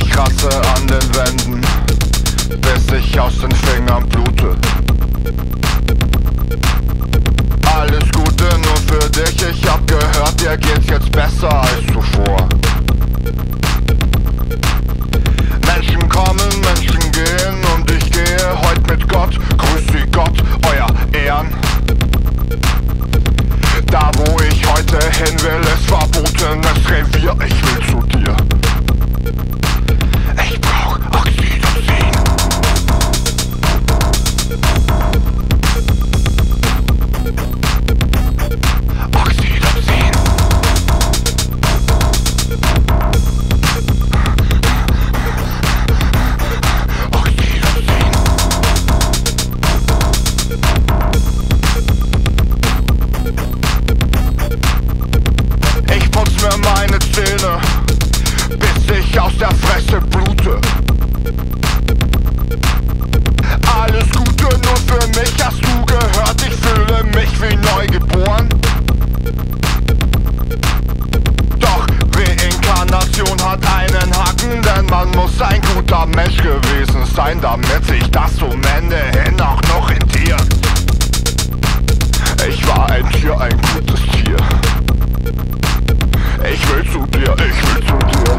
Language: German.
Ich ratze an den Wänden, bis ich aus den Fingern blute. Alles Gute nur für dich, ich hab gehört, dir geht's jetzt besser als zuvor. Menschen kommen, Menschen gehen und ich gehe heut mit Gott. Grüß Sie Gott, euer Ehren. Da wo ich heute hin will, ist verbotenes Revier, ich will zu dir. Ich brauch Oxytocin. Oxytocin. Ich putz mir meine Zähne, bis ich aus der Fresse blute. Alles Gute nur für mich, hast du gehört? Ich fühle mich wie neugeboren. Doch Reinkarnation hat einen Haken, denn man muss ein guter Mensch gewesen sein, damit sich das zum Ende hin auch noch rentiert. Ich war ein Tier, ein gutes Tier. Ich will zu dir, ich will zu dir.